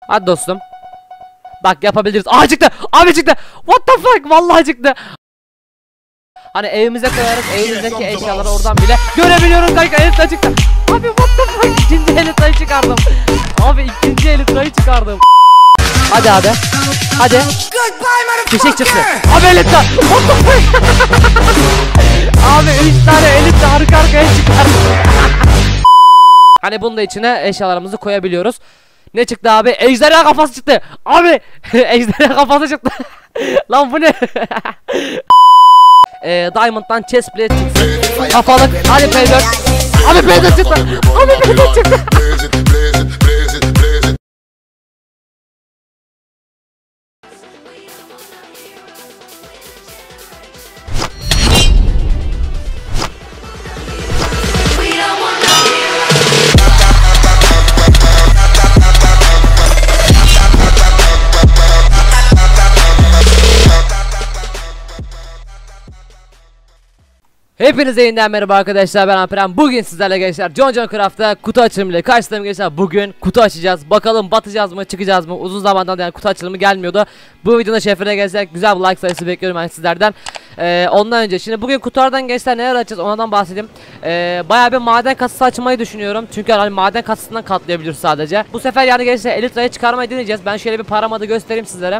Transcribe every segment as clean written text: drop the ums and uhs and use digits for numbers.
Hadi dostum. Bak yapabiliriz. Aa çıktı. Abi çıktı. What the fuck? Vallahi çıktı. Hani evimize koyarız. Evimizdeki eşyaları oradan bile görebiliyoruz kanka. Elitra çıktı. Abi what the fuck? İkinci elitrayı çıkardım. Abi ikinci elitrayı çıkardım. Hadi abi. Hadi. Fişek çıktı. Abi elitra. What the fuck? Abi 3 tane elitra arka arkaya çıkardım. Hani bunun da içine eşyalarımızı koyabiliyoruz. Ne çıktı abi? Ejderha kafası çıktı. Abi ejderha kafası çıktı. Lan bu ne? Diamond'dan chestplate çıktı. Kafalık. Hadi P4. Abi P4 çıktı. Abi P4 çıktı. Hepinize yeniden merhaba arkadaşlar, ben Alperen. Bugün sizlerle gençler John Craft'ta kutu açılımı ile karşılayalım gençler. Bugün kutu açacağız. Bakalım batacağız mı, çıkacağız mı? Uzun zamandan yani kutu açılımı gelmiyordu. Bu videonun şerefine gençler güzel bir like sayısı bekliyorum ben sizlerden. Ondan önce şimdi bugün kutulardan gençler neler açacağız ondan bahsedeyim. Bayağı bir maden kasası açmayı düşünüyorum. Çünkü hani maden kasasından katlayabiliyoruz sadece. Bu sefer yani gençler Elitra'yı çıkarmayı deneyeceğiz. Ben şöyle bir paramadı göstereyim sizlere.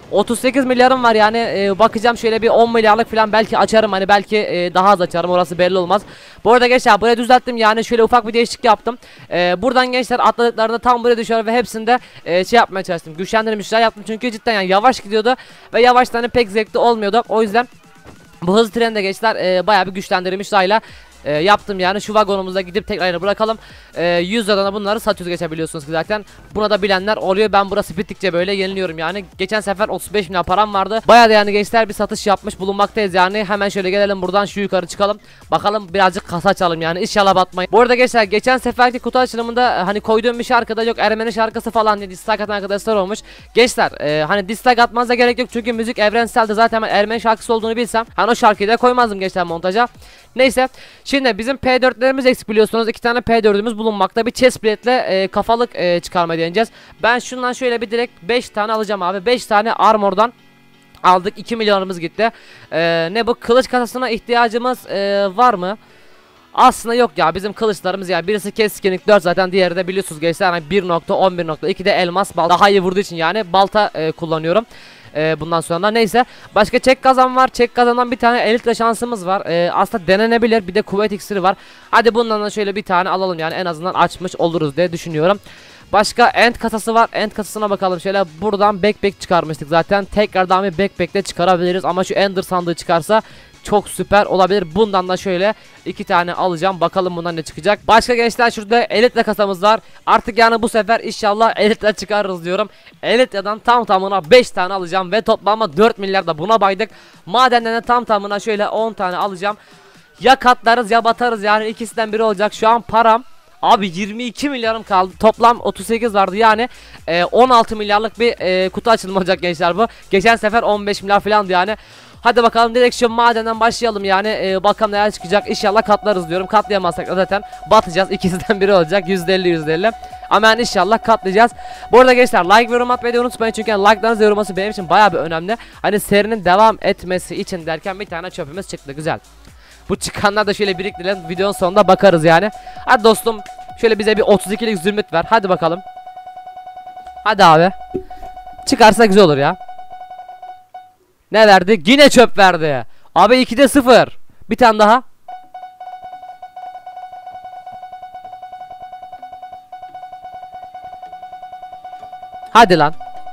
38 milyarım var yani, bakacağım şöyle bir 10 milyarlık falan belki açarım, hani belki daha az açarım, orası belli olmaz. Bu arada gençler buraya düzelttim yani, şöyle ufak bir değişiklik yaptım. Buradan gençler atladıklarında tam buraya düşüyor ve hepsinde şey yapmaya çalıştım, güçlendirmişler yaptım çünkü cidden yani yavaş gidiyordu ve yavaştan pek zevkli olmuyordu. O yüzden bu hızlı trende gençler bayağı bir güçlendirilmiş rayla yaptım yani. Şu vagonumuza gidip tekrar bırakalım. 100 liradan bunları satıyoruz geçebiliyorsunuz ki zaten. Buna da bilenler oluyor. Ben burası bittikçe böyle yeniliyorum yani. Geçen sefer 35 milyon param vardı. Bayağı da yani gençler bir satış yapmış bulunmaktayız yani. Hemen şöyle gelelim buradan şu yukarı çıkalım. Bakalım birazcık kasa açalım yani. İnşallah batmayın. Bu arada gençler geçen seferki kutu açılımında hani koyduğum bir şarkıda yok Ermeni şarkısı falan diye dislike atan arkadaşlar olmuş. Gençler hani dislike atmanıza gerek yok çünkü müzik evrenseldi. Zaten ben Ermeni şarkısı olduğunu bilsem hani o şarkıyı da koymazdım gençler montaja. Neyse. Şimdi bizim P4'lerimiz eksik biliyorsunuz. 2 tane P4'ümüz bulunmakta. Bir chestplate'le kafalık çıkarmayı deneyeceğiz. Ben şundan şöyle bir direkt 5 tane alacağım abi. 5 tane armor'dan aldık. 2 milyonumuz gitti. Ne bu? Kılıç kasasına ihtiyacımız var mı? Aslında yok ya, bizim kılıçlarımız yani birisi keskinlik 4 zaten, diğeri de biliyorsunuz gençler hani 1.11.2 de elmas balta, daha iyi vurduğu için yani balta kullanıyorum. Bundan sonra neyse, başka çek kazan var. Çek kazandan bir tane elitre şansımız var. Aslında denenebilir, bir de kuvvet iksiri var. Hadi bundan da şöyle bir tane alalım yani, en azından açmış oluruz diye düşünüyorum. Başka end kasası var. End kasasına bakalım. Şöyle buradan backpack çıkarmıştık zaten. Tekrardan bir backpack de çıkarabiliriz ama şu ender sandığı çıkarsa çok süper olabilir. Bundan da şöyle 2 tane alacağım. Bakalım bundan ne çıkacak. Başka gençler şurada elitre kasamız var. Artık yani bu sefer inşallah elitre çıkarırız diyorum. Elitre'den tam tamına 5 tane alacağım ve toplamda 4 milyar da buna baydık. Madenden de tam tamına şöyle 10 tane alacağım. Ya katlarız ya batarız yani, ikisinden biri olacak. Şu an param abi 22 milyarım kaldı. Toplam 38 vardı yani. 16 milyarlık bir kutu açılımı olacak gençler bu. Geçen sefer 15 milyar falandı yani. Hadi bakalım direkt şu madenden başlayalım yani. Bakalım neler çıkacak. İnşallah katlarız diyorum. Katlayamazsak da zaten batacağız. İkisinden biri olacak. %50 ama yani inşallah katlayacağız. Bu arada gençler like ve yorum atmayı unutmayın çünkü yani like'larınız ve yorulması benim için bayağı bir önemli. Hani serinin devam etmesi için derken bir tane çöpümüz çıktı, güzel. Bu çıkanlar da şöyle biriktirelim, videonun sonunda bakarız yani. Hadi dostum şöyle bize bir 32'lik zümrüt ver, hadi bakalım. Hadi abi. Çıkarsa güzel olur ya. Ne verdi? Yine çöp verdi. Abi 2'de 0. Bir tane daha. Hadi lan.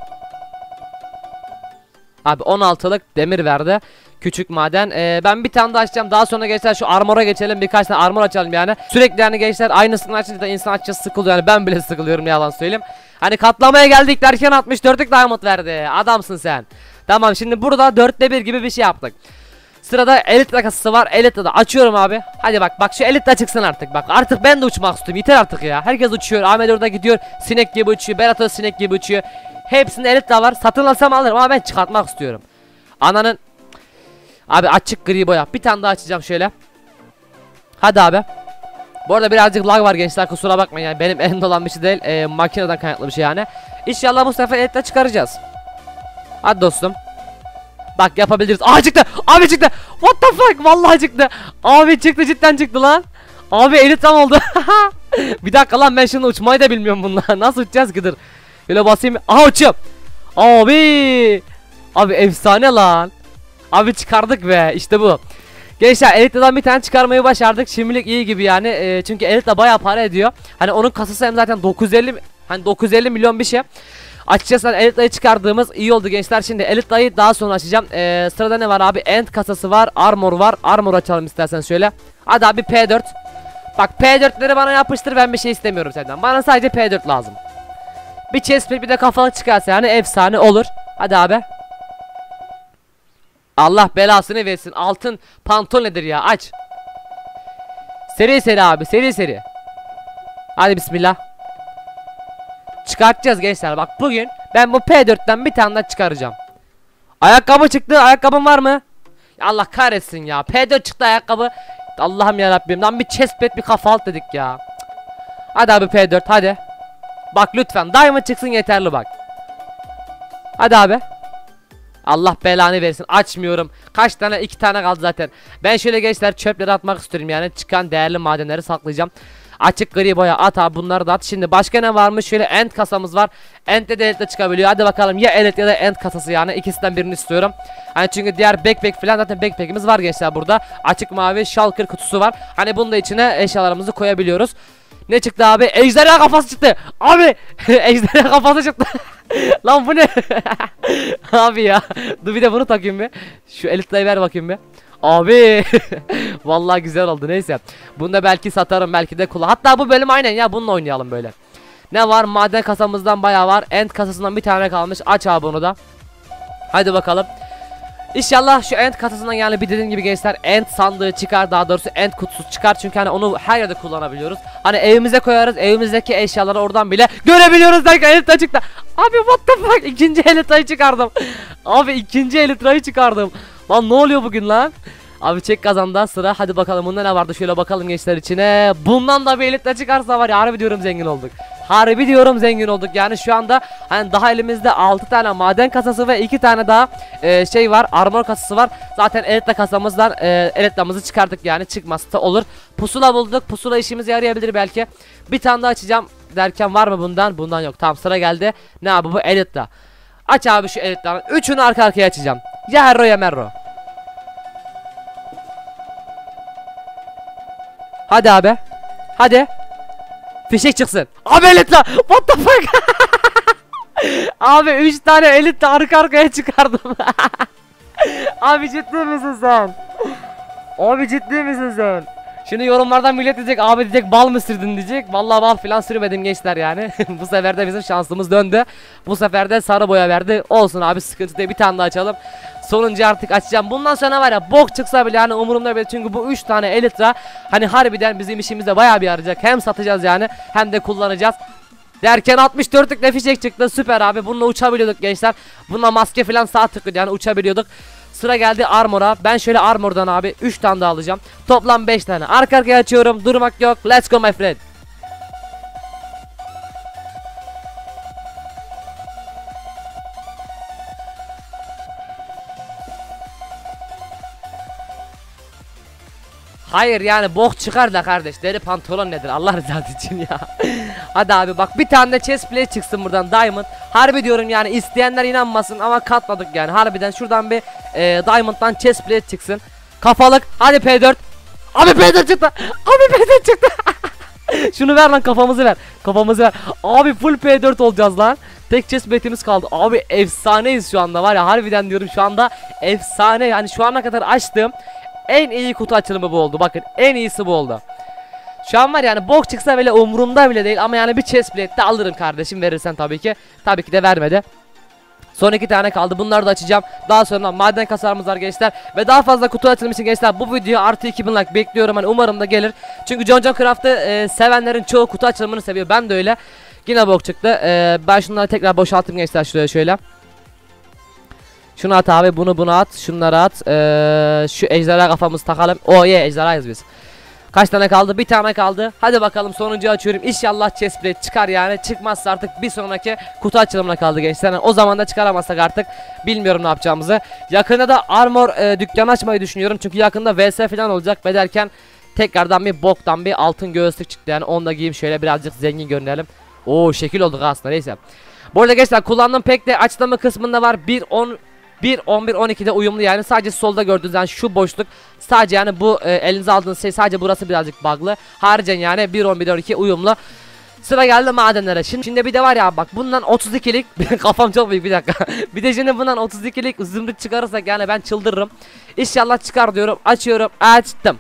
Abi 16'lık demir verdi. Küçük maden. Ben bir tane daha açacağım. Daha sonra gençler şu armora geçelim. Birkaç tane armor açalım yani. Sürekli yani gençler aynısını açınca da insan açıkçası sıkılıyor. Yani ben bile sıkılıyorum, ne yalan söyleyeyim. Hani katlamaya geldik derken 64'lük diamond verdi. Adamsın sen. Tamam, şimdi burada 4'te 1 gibi bir şey yaptık. Sırada elitre kasası var. Elitre'de açıyorum abi. Hadi bak şu elitre çıksın artık. Bak artık ben de uçmak istiyorum. Yeter artık ya. Herkes uçuyor. Ahmet orada gidiyor. Sinek gibi uçuyor. Berat da sinek gibi uçuyor. Hepsinde elitre var. Satın alsam alırım ama ben çıkartmak istiyorum. Ananın. Abi açık gri boya. Bir tane daha açacağım şöyle. Hadi abi. Bu arada birazcık lag var gençler, kusura bakmayın yani, benim elimde olan bir şey değil, makineden kaynaklı bir şey yani. İnşallah bu sefer elitle çıkaracağız. Hadi dostum. Bak yapabiliriz. Aa çıktı. Abi çıktı. What the fuck? Vallahi çıktı. Abi çıktı, cidden çıktı lan. Abi elit tam oldu. Bir dakika lan, ben şimdi uçmayı da bilmiyorum bununla. Nasıl uçacağız ki, dur. Böyle basayım. Aha uçuyorum. Abi. Abi efsane lan. Abi çıkardık be, işte bu. Gençler Elite'den bir tane çıkarmayı başardık. Şimdilik iyi gibi yani. Çünkü Elite bayağı para ediyor. Hani onun kasası hem zaten 950, hani 950 milyon bir şey. Açıkçası Elite'yi çıkardığımız iyi oldu gençler. Şimdi Elite'yi daha sonra açacağım. Sırada ne var abi? End kasası var, armor var. Armor açalım istersen şöyle. Hadi abi P4. Bak P4'leri bana yapıştır, ben bir şey istemiyorum senden. Bana sadece P4 lazım. Bir chestplate bir de kafalık çıkarsa yani efsane olur. Hadi abi. Allah belasını versin. Altın pantol nedir ya? Aç. Seri seri abi, seri seri. Hadi bismillah. Çıkartacağız gençler. Bak bugün ben bu P4'ten bir tane daha çıkaracağım. Ayakkabı çıktı. Ayakkabın var mı? Ya Allah kahretsin ya. P4 çıktı ayakkabı. Allah'ım yarabbim. Lan bir chestplate bir kafa alt dedik ya. Hadi abi P4 hadi. Bak lütfen diamond çıksın yeterli bak. Hadi abi. Allah belanı versin, açmıyorum. Kaç tane, 2 tane kaldı zaten. Ben şöyle gençler çöpleri atmak istiyorum yani, çıkan değerli madenleri saklayacağım. Açık gri boya at abi, bunları da at. Şimdi başka ne varmış? Şöyle end kasamız var. End'de de elitle çıkabiliyor. Hadi bakalım, ya elit ya da end kasası yani, ikisinden birini istiyorum. Hani çünkü diğer backpack falan, zaten backpack'imiz var gençler burada. Açık mavi shulker kutusu var. Hani bunun da içine eşyalarımızı koyabiliyoruz. Ne çıktı abi? Ejderha kafası çıktı. Abi ejderha kafası çıktı. Lan bu ne? Abi ya. Dur bir de bunu takayım bir. Şu elitayı ver bakayım bir. Abi. Vallahi güzel oldu, neyse. Bunu da belki satarım, belki de kullan. Hatta bu bölüm aynen ya, bununla oynayalım böyle. Ne var? Maden kasamızdan bayağı var. End kasasından bir tane kalmış. Aç abi bunu da. Hadi bakalım. İnşallah şu end kasasından yani, bir dediğim gibi gençler, end sandığı çıkar, daha doğrusu end kutusu çıkar, çünkü hani onu her yerde kullanabiliyoruz. Hani evimize koyarız, evimizdeki eşyaları oradan bile görebiliyoruz derken elite çıktı. Abi what the fuck, ikinci elite'yi çıkardım. Abi ikinci elite'yi çıkardım. Lan ne oluyor bugün lan? Abi çek kazandan sıra, hadi bakalım bunda ne vardı, şöyle bakalım gençler içine. Bundan da bir elite çıkarsa var ya, harbi diyorum zengin olduk. Harbi diyorum zengin olduk yani. Şu anda hani daha elimizde 6 tane maden kasası ve 2 tane daha şey var, armor kasası var. Zaten elite kasamızdan elitlamızı çıkardık yani, çıkması da olur. Pusula bulduk, pusula işimize yarayabilir belki. Bir tane daha açacağım derken var mı bundan? Bundan yok. Tamam, sıra geldi. Ne abi bu elite. Aç abi şu elitlerin üçünü arka arkaya açacağım. Ya herro ya merro. Hadi abi. Hadi. Fişek çıksın. Abi elitle. What the fuck? Abi 3 tane elitle arka arkaya çıkardım. Abi ciddi misin sen? Abi ciddi misin sen? Şimdi yorumlardan millet diyecek, abi diyecek bal mı sürdün diyecek. Vallahi bal filan sürmedim gençler yani. Bu sefer de bizim şansımız döndü. Bu sefer de sarı boya verdi. Olsun abi, sıkıntı değil, bir tane daha açalım. Sonuncu artık açacağım. Bundan sonra var ya, bok çıksa bile hani umurumda bile, çünkü bu 3 tane elitra hani harbiden bizim işimizde bayağı bir yarayacak. Hem satacağız yani, hem de kullanacağız. Derken 64'lük de fişek çıktı, süper abi. Bununla uçabiliyorduk gençler. Bununla maske falan sağ tıklı yani, uçabiliyorduk. Sıra geldi armora. Ben şöyle armordan abi 3 tane daha alacağım. Toplam 5 tane. Arka arkaya açıyorum. Durmak yok. Let's go my friend. Hayır yani bok çıkar da kardeş, deri pantolon nedir Allah rızası için ya. Hadi abi bak, bir tane de chest plate çıksın buradan, diamond. Harbi diyorum yani, isteyenler inanmasın ama katladık yani, harbiden şuradan bir diamond'dan chest plate çıksın. Kafalık, hadi P4. Abi P4 çıktı. Abi P4 çıktı. Şunu ver lan, kafamızı ver. Kafamızı ver. Abi full P4 olacağız lan. Tek chest plate'imiz kaldı. Abi efsaneyiz şu anda var ya, harbiden diyorum şu anda efsane yani. Şu ana kadar açtığım en iyi kutu açılımı bu oldu. Bakın en iyisi bu oldu. Şu an var yani, bok çıksa bile umurumda bile değil ama yani bir chest plate de alırım kardeşim, verirsen tabii ki. Tabii ki de vermedi. Son 2 tane kaldı, bunları da açacağım. Daha sonra maden kasarımız var gençler. Ve daha fazla kutu açılımı için gençler, bu video artı 2000 like bekliyorum. Hani umarım da gelir. Çünkü JonJonCraft'ı sevenlerin çoğu kutu açılımını seviyor. Ben de öyle. Yine bok çıktı. Ben şunları tekrar boşaltayım gençler, şuraya şöyle. Şunu at abi, bunu at, şunları at. Şu ejderha kafamızı takalım. Oh yeah, ejderhayız biz. Kaç tane kaldı? Bir tane kaldı. Hadi bakalım sonuncuyu açıyorum. İnşallah chestplate çıkar yani. Çıkmazsa artık bir sonraki kutu açılımına kaldı gençler. Yani o zaman da çıkaramazsak artık bilmiyorum ne yapacağımızı. Yakında da armor dükkanı açmayı düşünüyorum. Çünkü yakında vs falan olacak ve derken tekrardan bir boktan bir altın göğüslük çıktı. Yani onu da giyeyim şöyle birazcık zengin görünelim. Oo şekil olduk aslında, neyse. Bu arada gençler kullandığım pek de açıklama kısmında var. 1.11.12'de uyumlu yani, sadece solda gördüğünüz yani şu boşluk, sadece yani bu elinize aldığınız şey, sadece burası birazcık bug'lı. Haricen yani 1.11.12 uyumlu. Sıra geldi madenlere. Şimdi bir de var ya bak, bundan 32'lik kafam çok büyük, bir dakika. Bir de şimdi bundan 32'lik zümrüt çıkarırsak yani ben çıldırırım. İnşallah çıkar diyorum. Açıyorum. Açtım.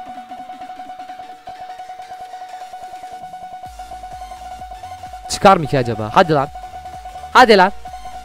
Çıkar mı ki acaba? Hadi lan. Hadi lan.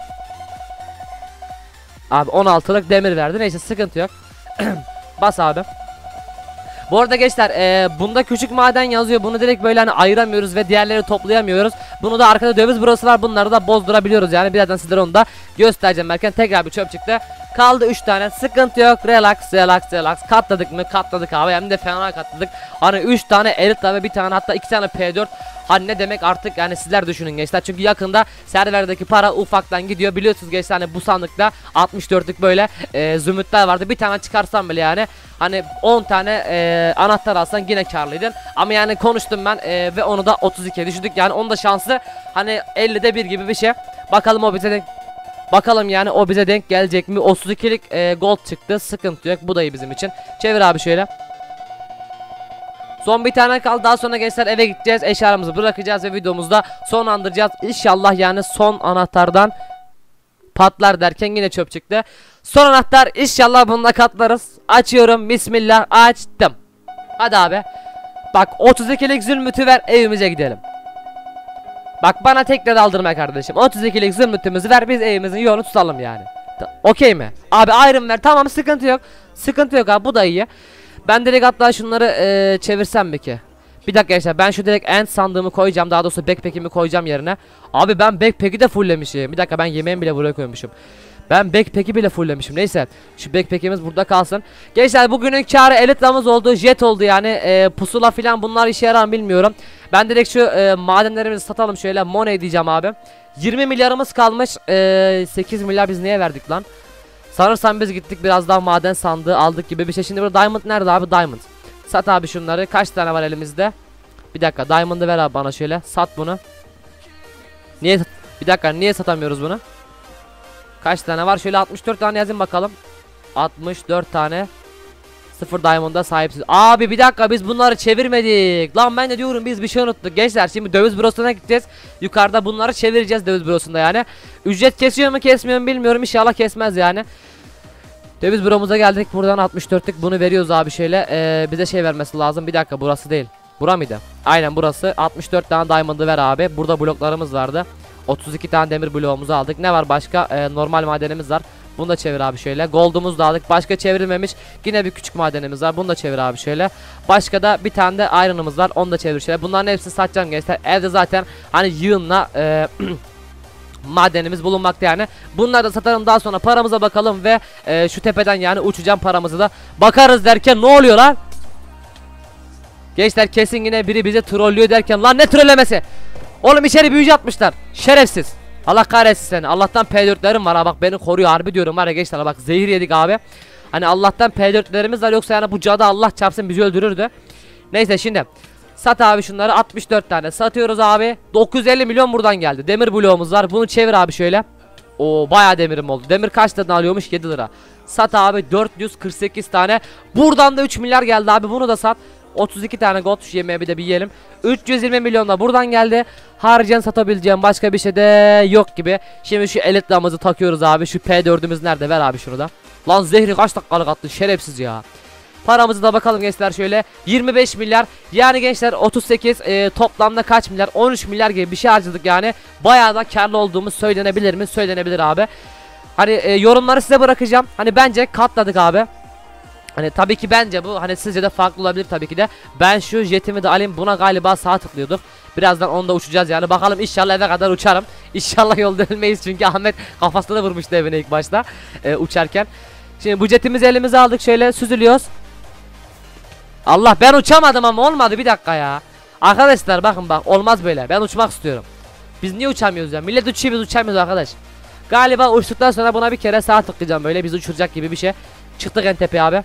Abi 16'lık demir verdi. Neyse sıkıntı yok. Bas abi. Bu arada gençler bunda küçük maden yazıyor. Bunu direkt böyle hani ayıramıyoruz ve diğerleri toplayamıyoruz. Bunu da arkada döviz burası var. Bunları da bozdurabiliyoruz yani. Birazdan sizlere onu da göstereceğim. Erken tekrar bir çöp çıktı. Kaldı 3 tane. Sıkıntı yok. Relax relax relax. Katladık mı? Katladık abi. Hem de fena katladık. Hani 3 tane elit ve bir tane, hatta 2 tane P4. Hani ne demek artık yani, sizler düşünün gençler. Çünkü yakında serverdeki para ufaktan gidiyor. Biliyorsunuz gençler, hani bu sandıkta 64'lük böyle zümrütler vardı. Bir tane çıkarsam bile yani hani 10 tane anahtar alsan yine karlıydın. Ama yani konuştum ben ve onu da 32'ye düşürdük. Yani onun da şansı hani 50'de 1 gibi bir şey. Bakalım o bize denk, bakalım yani o bize denk gelecek mi? 32'lik gold çıktı. Sıkıntı yok. Bu da iyi bizim için. Çevir abi şöyle. Son bir tane kaldı. Daha sonra gençler eve gideceğiz. Eşyalarımızı bırakacağız ve videomuzda sonlandıracağız. İnşallah yani son anahtardan patlar derken yine çöp çıktı. Son anahtar, inşallah bununla katlarız. Açıyorum. Bismillah. Açtım. Hadi abi. Bak 32'lik zümrütü ver, evimize gidelim. Bak bana tekrar aldırma kardeşim. 32'lik zümrütümüzü ver, biz evimizin yolunu tutalım yani. Okey mi? Abi iron ver. Tamam, sıkıntı yok. Sıkıntı yok abi, bu da iyi. Ben direkt hatta şunları çevirsem mi ki? Bir dakika gençler, ben şu direkt end sandığımı koyacağım. Daha doğrusu backpack'imi koyacağım yerine. Abi ben backpack'i de fulllemişim. Bir dakika, ben yemeğimi bile buraya koymuşum. Ben backpack'i bile fulllemişim. Neyse, şu backpack'imiz burada kalsın. Gençler bugünün kârı elitlamız oldu. Jet oldu yani. Pusula filan bunlar işe yarar mı bilmiyorum. Ben direkt şu madenlerimizi satalım şöyle. Money diyeceğim abi. 20 milyarımız kalmış. 8 milyar biz neye verdik lan? Sanırsam biz gittik biraz daha maden sandığı aldık gibi bir şey. Şimdi burada diamond nerede abi? Diamond. Sat abi şunları. Kaç tane var elimizde? Bir dakika, diamond'ı ver abi bana şöyle. Sat bunu. Niye? Bir dakika, niye satamıyoruz bunu? Kaç tane var? Şöyle 64 tane yazayım bakalım. 64 tane. 0 diamond'a sahipsiz. Abi bir dakika, biz bunları çevirmedik. Lan ben de diyorum biz bir şey unuttuk. Gençler şimdi döviz bürosuna gideceğiz. Yukarıda bunları çevireceğiz döviz bürosunda yani. Ücret kesiyor mu kesmiyor mu bilmiyorum. İnşallah kesmez yani. Döviz büromuza geldik. Buradan 64'lük bunu veriyoruz abi şöyle. Bize şey vermesi lazım. Bir dakika, burası değil. Bura mıydı? Aynen burası. 64 tane diamond'ı ver abi. Burada bloklarımız vardı. 32 tane demir bloğumuzu aldık. Ne var başka? Normal madenimiz var. Bunu da çevir abi şöyle. Gold'umuzu da aldık. Başka çevrilmemiş. Yine bir küçük madenimiz var. Bunu da çevir abi şöyle. Başka da bir tane de iron'ımız var. Onu da çevir şöyle. Bunların hepsini satacağım gençler. Evde zaten hani yığınla madenimiz bulunmakta yani. Bunları da satarım, daha sonra paramıza bakalım ve şu tepeden yani uçacağım, paramızı da bakarız derken ne oluyor lan? Gençler kesin yine biri bize trollüyor derken, lan ne trollemesi? Oğlum içeri büyücü atmışlar. Şerefsiz. Allah kahretsin seni. Allah'tan P4'lerim var ha, bak beni koruyor harbi diyorum var ya gençler, bak zehir yedik abi. Hani Allah'tan P4'lerimiz var, yoksa yani bu cadı Allah çarpsın bizi öldürürdü. Neyse şimdi sat abi şunları, 64 tane satıyoruz abi. 950 milyon buradan geldi. Demir bloğumuz var, bunu çevir abi şöyle. Oo bayağı demirim oldu. Demir kaç liradan alıyormuş? 7 lira. Sat abi 448 tane. Buradan da 3 milyar geldi abi, bunu da sat. 32 tane gold, şu yemeği bir de bir yiyelim. 320 milyon da buradan geldi. Harcan satabileceğim başka bir şey de yok gibi. Şimdi şu elit lamızı takıyoruz abi. Şu P4'ümüz nerede? Ver abi şunu da. Lan zehri kaç dakikalık attın şerefsiz ya. Paramızı da bakalım gençler şöyle. 25 milyar. Yani gençler 38 toplamda kaç milyar? 13 milyar gibi bir şey harcadık yani. Bayağı da karlı olduğumuz söylenebilir mi? Söylenebilir abi. Hani yorumları size bırakacağım. Hani bence katladık abi. Hani tabii ki bence bu, hani sizce de farklı olabilir tabii ki de. Ben şu jetimi de alayım, buna galiba sağ tıklıyorduk. Birazdan onda uçacağız yani, bakalım inşallah eve kadar uçarım. İnşallah yolda ölmeyiz çünkü Ahmet kafasına vurmuştu evine ilk başta uçarken. Şimdi bu jetimizi elimize aldık, şöyle süzülüyoruz. Allah, ben uçamadım ama olmadı, bir dakika ya. Arkadaşlar bakın bak, olmaz böyle, ben uçmak istiyorum. Biz niye uçamıyoruz ya? Millet uçuyor, biz uçamıyoruz arkadaş. Galiba uçtuktan sonra buna bir kere sağ tıklayacağım, böyle bizi uçuracak gibi bir şey. Çıktık en tepeye abi.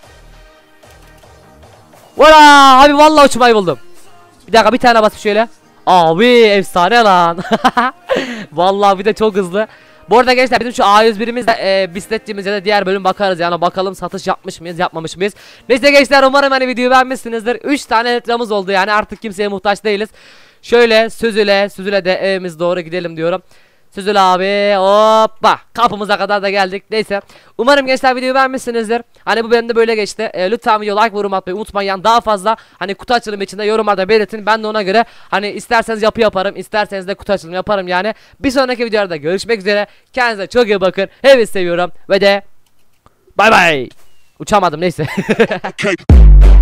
Valla abi, vallahi uçmayı buldum. Bir dakika, bir tane basıp şöyle. Abi efsane lan. Vallahi bir de çok hızlı. Bu arada gençler, bizim şu A101'imiz de bisikletçimiz ya da diğer bölüm bakarız yani, bakalım satış yapmış mıyız yapmamış mıyız. Neyse gençler, umarım hani videoyu beğenmişsinizdir. 3 tane litramız oldu yani, artık kimseye muhtaç değiliz. Şöyle süzüle de evimiz doğru gidelim diyorum. Süzül abi, hoppa, kapımıza kadar da geldik. Neyse, umarım gençler videoyu beğenmişsinizdir. Hani bu benim de böyle geçti. Lütfen video like ve yorum atmayı unutmayın. Yani daha fazla hani kutu açılımı içinde yorumlarda belirtin. Ben de ona göre hani isterseniz yapı yaparım, isterseniz de kutu açılımı yaparım yani. Bir sonraki videolarda görüşmek üzere. Kendinize çok iyi bakın. Hepinizi seviyorum ve de bay bay. Uçamadım, neyse.